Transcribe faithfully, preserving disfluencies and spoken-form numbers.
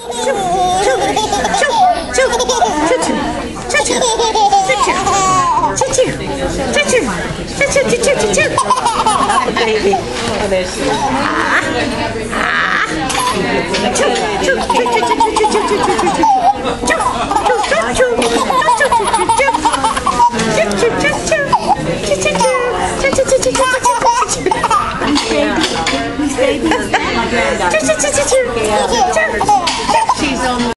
Baby. Oh, there she is. Ah. Ah. Choo. Choo. Choo. Choo. Choo. Choo. Choo. Choo. Choo. Choo. Choo. Choo. Choo. Choo.